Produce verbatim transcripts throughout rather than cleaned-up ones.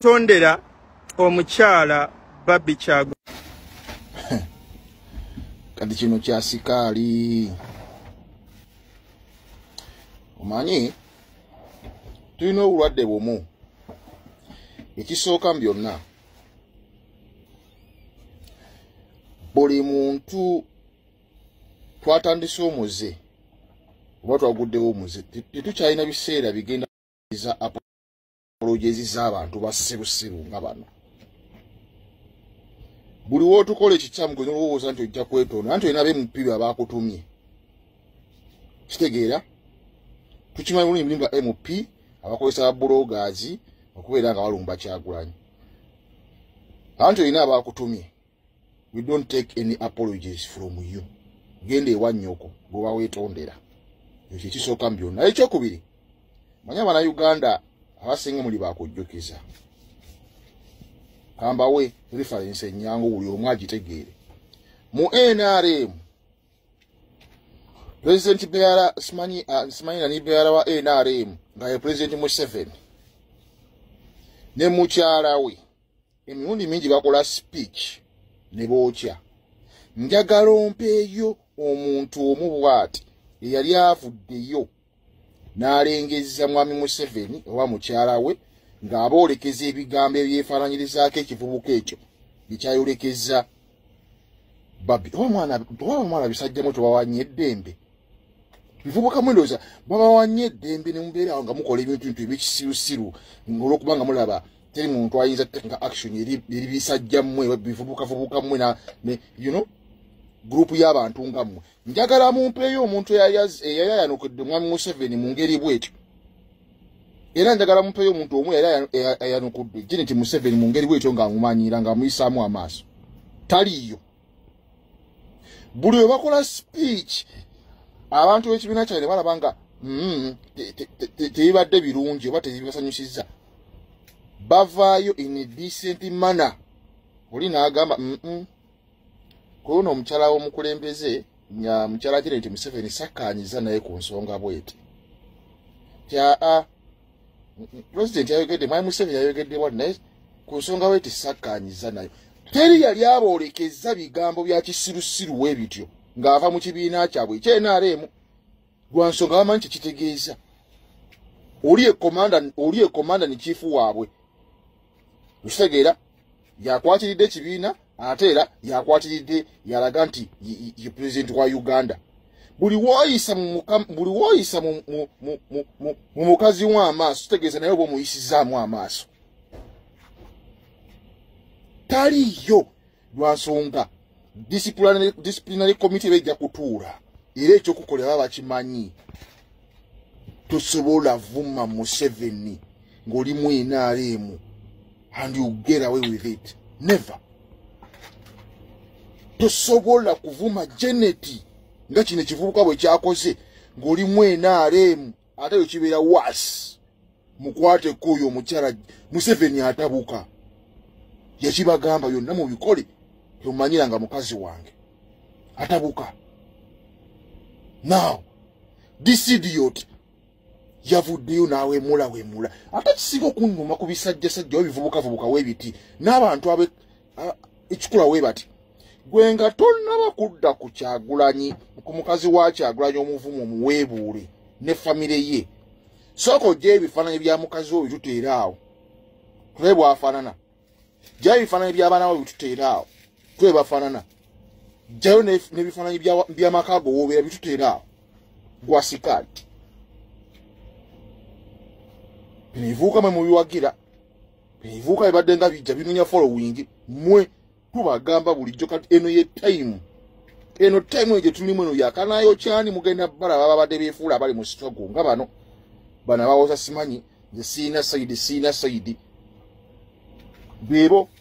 wetondera omukyala Babby Kyagu kati kino kya sikaali omanyi tulina obulwadde bumu ekisooka mu byonna buli muntu twatandise omuze oba twaguddewo omuze tetukyalina biseera bigenda za apologezi z'abantu bassirusiru nga bano buli wootukola ekikyamu gwe nolowooza nti ojja kwetonda anti olina abemupibi abaakutumye kitegeera tukimanyi bulungi bulimba M P abakozesa bloggers okubeera nga balumba Kyagulanyi anti olina abaakutumye. We don't take any apologies from you. Genda ewa Nyoko bwe weetondera ekyo kisooka mu byonna. Ekyokubiri manya abana Uganda abasinga muli baakujjukiza kambawe reference ennyango buli omu agitegeere mu N R M President Beara simanyi uh, simanyi nani Beara wa N R M nga ye President Museveni ne mukyala we emirundi mingi bakola speech ne bookya njagala ompeeyo omuntu omu bw'ati eyali avuddeyo n'alengezza mwami Museveni owa mukyala we ng'aboolekeza ebigambo ebyefaananyirizaako ekivubuka ekyo bikyayolekeza Babby. Oba omwana bisajjamu tebawanye eddembe bivubuka mwendooza babawanye eddembe ne mubeera awo nga mukola ebintu bintu ebikisirusiru olw'okuba nga mulaba teri muntu ayinza kuteeka action eri bisajja mmwe bivubukavubuka mmwe na you know group y'abantu nga mmwe. Njagala mumpeeyo omuntu eyayayanukidde mwami Museveni mu ngeri bw'etyo era njagala mumpeeyo omuntu omu eyayanukudde Janet Museveni mu ngeri bw'etyo ng'amumanyira ng'amuyisaamu amaaso taliyo. Buli we bakola speech abantu b'ekibiina kyabwe balaba nga tebibadde birungi oba tebibasanyusizza bavaayo in a decent manner. Oli n'agamba kuno omukyala w'omukulembeze nya mukyala Janet Museveni sakkaanyiza naye ku nsonga bw'eti tya President yayogedde mwami Museveni yayogedde bwa naye ku nsonga bw'eti sakkaanyiza nayo teri yali aboolekeza bigambo bya kisirusiru w'ebityo ng'ava mu kibiina kyabwe ekye N R M lwa nsonga bamanyi kye kitegeeza oli ekomanda oli ekomanda ni chifu waabwe ukitegeera yakwatiridde ekibiina ate era yakwatiridde yalaga nti ye president wa Uganda. Buli woyisa mu buli woyisa mu mu mukazi w'amaaso kitegeeza naye oba muyisizaamu amaaso taliyo lwa nsonga disciplinary disciplinary committee bejja kutuula era ekyokukolera bakimanyi tosobola vuma Museveni ng'oli mu N R M and you get away with it. Never. Tosobola kuvuma Janet nga kino ekivubuka bwe kyakoze ng'oli mu N R M ate yokibeera was mukwate kuyo omukyala Museveni atabuka yakibagamba byonna mu bikole tomanyira nga mukazi wange atabuka. Now this idiot yavuddeyo naawe mula wemula ate kisinga okunnuma ku bisajja sajja bivubuka vubuka webiti n'abantu abe ekikula we bati gwe nga tonnaba kudda ku Kyagulanyi ku mukazi wa Kyagulanyi omuvumu omuweebuule ne famire ye soko gye ebifaananyi bya mukazi oyo bituteera awo tule bwafaanana gye ebifaananyi by'abaana bo bituteera awo tule bafaanana gyayo n'ebifaananyi by'amakago woobeera bituteera awo gwa sikaali binivuuka mwe mubiwagira binivuuka bibadde nga bijja binunya following mwe tubagamba bulijjo kati eno ye time eno time ejo tulimu eno yakanayo kyani mugenda bala babadde beefuula abali mu struggle nga bano bana bawoza simanyi nze siina sayidi siina sayidi bebo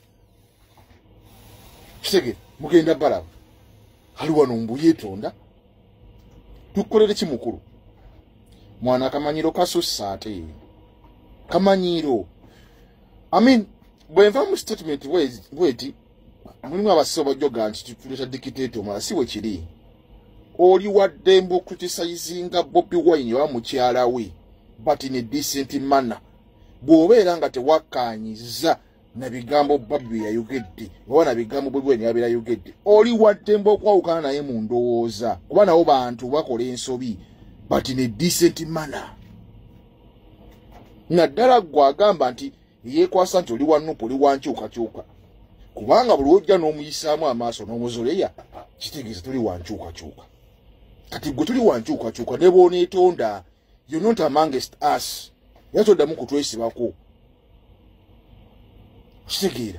kisege mugenda bala hali wano mbuyeetonda tukolere kimukulu mwana kamanyiro kasussa ate kamanyiro I mean bwenva mu statement bweti mulimu abasobo joga nti tuleta dictator mala siwe kiri oli waddembo criticizing Bobi Wine wa mukyala we but in a decent manner bw'obeera nga tewakkaanyiza na bigambo Babby bye yayogedde oba na bigambo bwe bwe yabeera yayogedde oli wattemba okwawukana naye mu ndowooza kuba nabo bantu bakola ensobi but in a decent manner. Naddala gwagamba nti yeekwasa nti oli wanupu oli wankyukakyuka kubanga buli ojja n'omuyisaamu amaaso n'omuzoleya kitegeeza tuli wankyukakyuka. Kati gwe tuli wankyukakyuka ne bw'oneetonda you're not amongst us. Yatoddamu kutwesibako kitegeera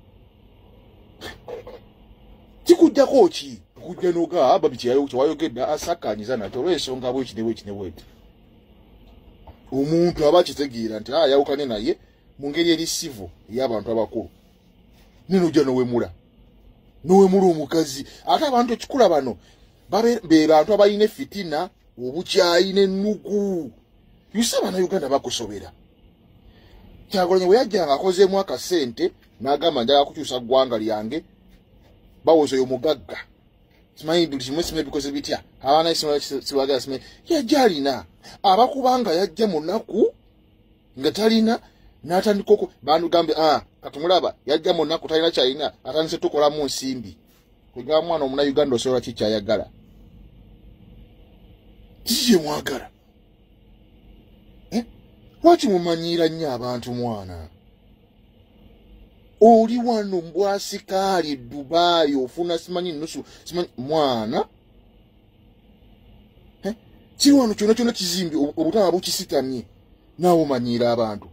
kikujjako ki okujja n'oga Babby kyewayogedde asakkaanyiza nate olw'ensonga bweki ne bweki ne bweti omuntu aba kitegeera nti ayawukane naye mu ngeri erisivu ey'abantu abakulu ninojja n'owemula n'owemula omukazi ate abantu ekikula bano be bantu abalina fitina obukyayi n'ennugu yusa Bannayuganda bakusobera. Kyagulanyi bwe yajjanga akozeemu akasente n'agamba njaga kukyusa ggwanga lyange bawoza oyo mugagga simanyi buli kimu simanyi bikoze bitya abaana sibaagala simanyi yajja alina abakubanga yajja mu nnaku nga talina n'atandika oko bandugambe ah katumulaba yajja mu nnaku talina kyalina atandise tukolamu nsimbi kwegamba mwana Omunnayuganda osobola ki kyayagala kiki kye mwagala eh? Lwaki mumanyiira nnyo abantu mwana oli wano mbwasikaali Dubai ofuna simanyi nusu simanyi mwana eh? Kiri wano kyonna kyonna kizimbi obutaba bukisitamye naawe omanyiira abantu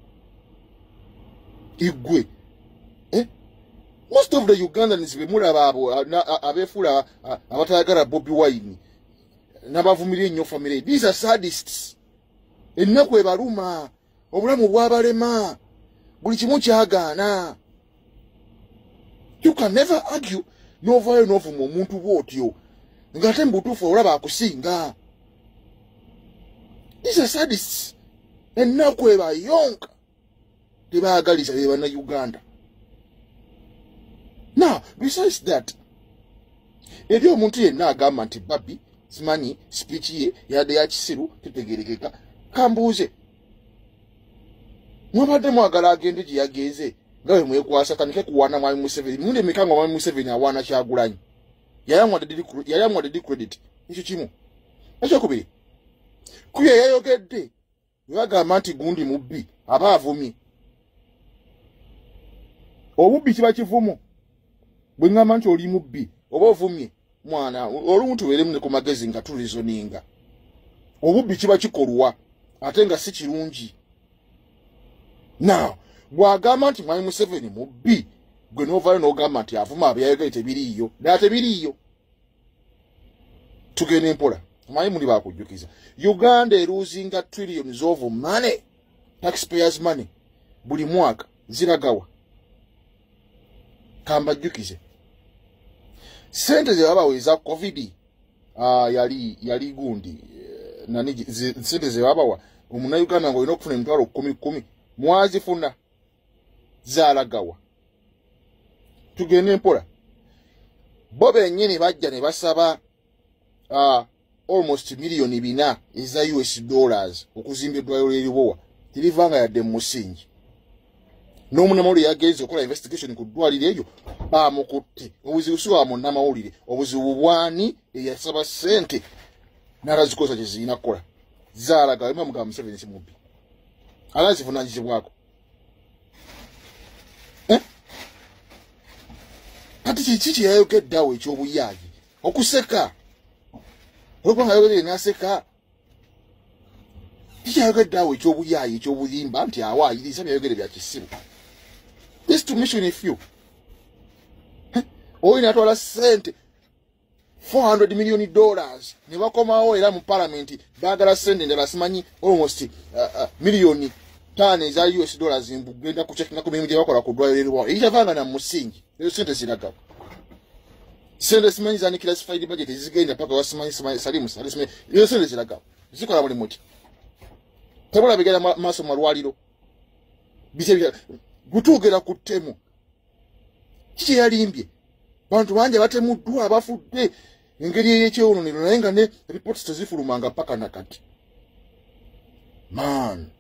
igwe eh? Most of the Ugandans be mulaba abo abeefula abatayagala Bobi Wine n'abavumirira ennyo family. These are sadists. Ennaku ebaluma obulamu bwabalema buli kimu kyagaana. You can never argue n'ovaayo n'ovuma omuntu bw'otyo ng'ate mu butuufu olaba akusinga. These are sadists. Ennaku ebayonka tebaagaliza be Bannayuganda. Now, besides that, eri omuntu yenna agamba nti Babby simanyi speech ye yadde ya kisiru tetegerekeka kambuuze mwabadde mwagala agende gye yagenze nga bwe mwekwasa tandike kuwaana Mwami Museveni mirundi emeka nga Mwami Museveni awaana Kyagulanyi yayamwadde credit ekyo kimu. Ekyokubiri kuye yayogedde bagamba nti gundi mubbi aba avumye obubbi kiba kivumu bwe ngamba nti oli mubbi oba ovumye mwana olumu tubeeremu ne ku magezi nga tulizoninga obubbi kiba kikolwa ate nga si kirungi. Now bw'agamba nti Mwami Museveni mubbi gwe n'ovaayo n'ogamba nti avuma abyayogere tebiriiyo ddala tebiriiyo. Tugende mpola manyi muli baakujjukiza Uganda eruzinga trillions of money taxpayers money buli mwaka ziragawa kambajjukize sente ze babaweza covid ah yali yali gundi nani sente ze babawa Omunnayuganda ng'olina okufuna emitwalo kumi kumi mwazifuna zaalagawa. Tugende mpola bo bennyini bajja ne basaba uh, almost million bina eza U S dollars okuzimba eddwaliro ly'eribowa terivanga yadde mu musingi. N'omunnamawulire yagenze okola investigation ku ddwaliro eryo baamukutte obuzibu si wa munnamawulire obuzibu bwani eyasaba ssente n'alazikosa kye zirina kukola zaalaga ema mugamba Museveni si mubbi alazivunanyizibwako eh? Kati kiki kye yayogedde awo eky'obuyaayi okuseka olwokubanga yayogedde n'aseka kiki yayogedde awo eky'obuyaayi eky'obuyimba nti awaayiriza byayogedde bya kisiru. This to mission if you oyi natwala sente four hundred million dollars ne bakomawo era mu parliament baagala sente ndala simanyi almost uh, uh, milioni tano eza U S dollars mbugenda kuchekinga ku mirimu gye bakola ku ddwaliro ly'eribowa ekitavanga na musingi ezo sente ziragawa. Sente simanyi zani classified budget zigenda paka wa simanyi salimu simanyi ezo sente ziragawa zikola mulimu ki tebula bigenda maaso malwaliro bise gutuugera ku ttemu kiki yalimbye bantu bangi batemuddwa abafudde engeri ey'ekyewunonero naye nga ne reports tezifulumanga paka nakati. Man